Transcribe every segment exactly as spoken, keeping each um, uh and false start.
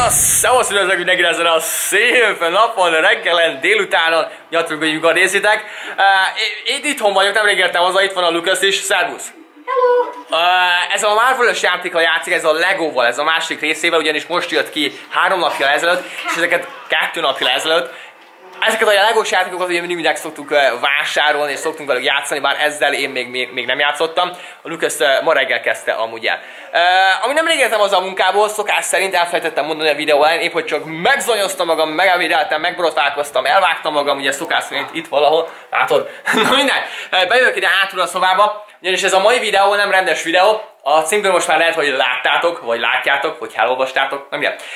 Na, szevasz, üdvözlök mindenkire ezen a szép napon, reggelen, délutánon, nyatrunk, hogy mikor nézitek. Uh, én itthon vagyok, nemrég értem haza, itt van a Lucas is, szervusz! Hello! Uh, ez a Marvel-ös játékkal játszik, ez a Legóval, ez a másik részével, ugyanis most jött ki három napja ezelőtt, és ezeket kettő napja ezelőtt. Ezeket a Legós játékokat ugye mindig mindig szoktuk uh, vásárolni, és szoktunk velük játszani, bár ezzel én még, még, még nem játszottam. A Lucas uh, ma reggel kezdte amúgy el. Uh, ami nem értem az a munkából, szokás szerint elfelejtettem mondani a videó elején, épp hogy csak megzonyoztam magam, megemédeltem, megborotválkoztam, elvágtam magam, ugye szokás szerint itt valahol, látod? Na minden, uh, bejövök ide hátul a szobába, ugyanis ez a mai videó nem rendes videó. A címből most már lehet, hogy láttátok, vagy látjátok, vagy elolvastátok, nem ilyen.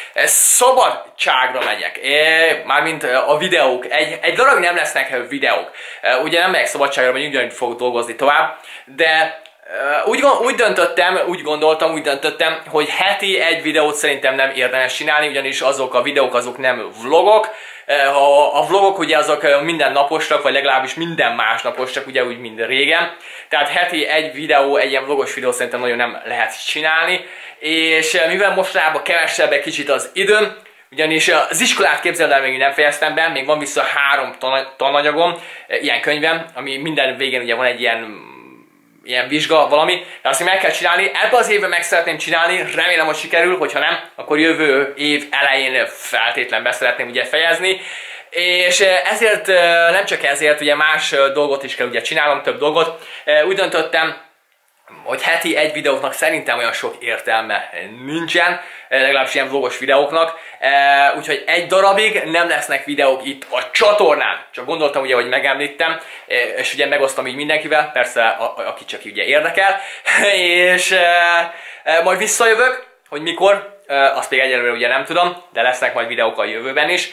Szabadságra megyek, mármint a videók, egy, egy darab nem lesznek videók. Ugye nem megyek szabadságra, mert ugyanúgy fogok dolgozni tovább, de úgy, úgy döntöttem, úgy gondoltam, úgy döntöttem, hogy heti egy videót szerintem nem érdemes csinálni, ugyanis azok a videók azok nem vlogok. A, a vlogok ugye azok minden naposak, vagy legalábbis minden másnaposak, ugye úgy mind régen. Tehát heti egy videó, egy ilyen vlogos videó szerintem nagyon nem lehet csinálni. És mivel mostanában kevesebb egy kicsit az időm, ugyanis az iskolát képzeld el, még nem fejeztem be, még van vissza három tan tananyagom, ilyen könyvem, ami minden végén ugye van egy ilyen ilyen vizsga, valami, de azt meg kell csinálni. Ebben az évben meg szeretném csinálni, remélem, hogy sikerül, hogyha nem, akkor jövő év elején feltétlen be szeretném ugye fejezni. És ezért, nem csak ezért, ugye más dolgot is kell ugye csinálnom, több dolgot. Úgy döntöttem, hogy heti egy videóknak szerintem olyan sok értelme nincsen, legalábbis ilyen vlogos videóknak, úgyhogy egy darabig nem lesznek videók itt a csatornán. Csak gondoltam ugye, hogy megemlítem, és ugye megosztom így mindenkivel, persze a, a, aki csak ugye érdekel, és majd visszajövök, hogy mikor, azt még egyelőre ugye nem tudom, de lesznek majd videók a jövőben is.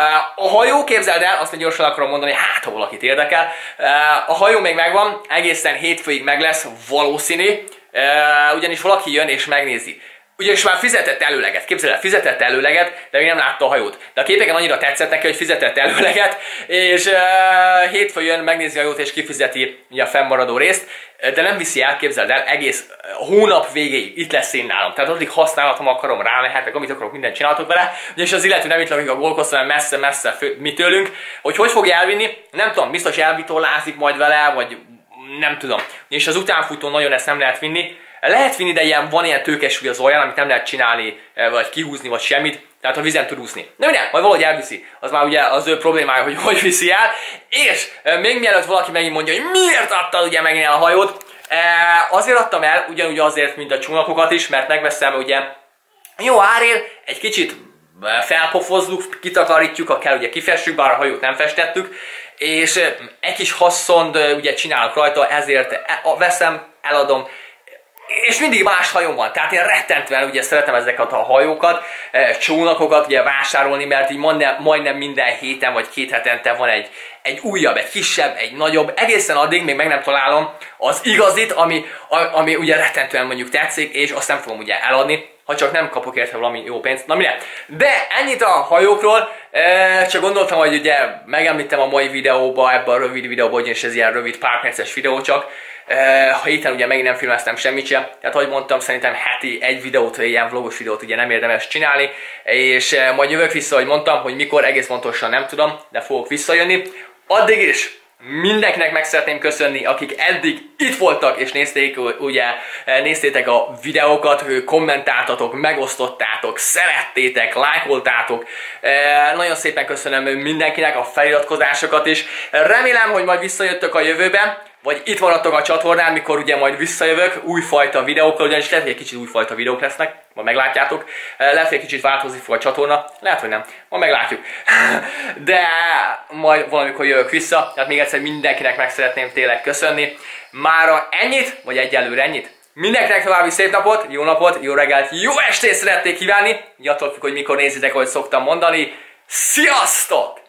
A hajó, képzeld el, azt még gyorsan akarom mondani, hát ha valakit érdekel. A hajó még megvan, egészen hétfőig meg lesz, valószínű, ugyanis valaki jön és megnézi. Ugyanis már fizetett előleget, képzeld el, fizetett előleget, de még nem látta a hajót. De a képeken annyira tetszett neki, hogy fizetett előleget, és uh, hétfőn jön, megnézi a hajót és kifizeti ugye, a fennmaradó részt, de nem viszi el, képzeld el, egész hónap végéig itt lesz én nálam. Tehát addig használhatom, akarom, rámehetek, amit akarok, mindent csinálhatok vele, és az illető nem itt lakik a Golkoszon, messze-messze mi tőlünk, hogy hogy fogja elvinni, nem tudom, biztos elvitorlázik majd vele, vagy nem tudom. És az utánfutón nagyon ezt nem lehet vinni. Lehet vinni, de ilyen, van ilyen tőkesúly az olyan, amit nem lehet csinálni, vagy kihúzni, vagy semmit. Tehát a vízen tud úszni. De minden, majd valahogy elviszi. Az már ugye az ő problémája, hogy hogy viszi el. És még mielőtt valaki megint mondja, hogy miért adtad ugye megint el a hajót, azért adtam el, ugyanúgy azért, mint a csónakokat is, mert megveszem ugye jó árért, egy kicsit felpofozzuk, kitakarítjuk, ha kell, ugye kifestjük, bár a hajót nem festettük, és egy kis haszont ugye csinálok rajta, ezért veszem, eladom, és mindig más hajón van, tehát én rettentően ugye szeretem ezeket a hajókat, csónakokat ugye vásárolni, mert így majdnem, majdnem minden héten vagy két hetente van egy, egy újabb, egy kisebb, egy nagyobb, egészen addig még meg nem találom az igazit, ami, ami ugye rettentően mondjuk tetszik, és azt nem fogom ugye eladni, ha csak nem kapok érte valami jó pénzt. Na minden. De ennyit a hajókról, csak gondoltam, hogy ugye megemlítem a mai videóba, ebben a rövid videóban, ugyanis ez ilyen rövid pár perces videó csak. Ha héten ugye megint nem filmeztem semmit sem, tehát ahogy mondtam, szerintem heti egy videót, ilyen vlogos videót ugye nem érdemes csinálni, és majd jövök vissza, hogy mondtam, hogy mikor, egész pontosan nem tudom, de fogok visszajönni. Addig is mindenkinek meg szeretném köszönni, akik eddig itt voltak és nézték, ugye, néztétek a videókat, kommentáltatok, megosztottátok, szerettétek, lájkoltátok. Nagyon szépen köszönöm mindenkinek a feliratkozásokat is. Remélem, hogy majd visszajöttök a jövőben, vagy itt maradtok a csatornán, mikor ugye majd visszajövök újfajta videókkal, ugyanis lehet, hogy egy kicsit újfajta videók lesznek, majd meglátjátok. Lehet, hogy egy kicsit változni fog a csatorna, lehet, hogy nem, majd meglátjuk. De majd valamikor jövök vissza, tehát még egyszer mindenkinek meg szeretném tényleg köszönni. Mára ennyit, vagy egyelőre ennyit. Mindenkinek további szép napot, jó napot, jó reggelt, jó estét szeretnék kívánni. Attól függ, hogy mikor nézitek, ahogy szoktam mondani. Sziasztok!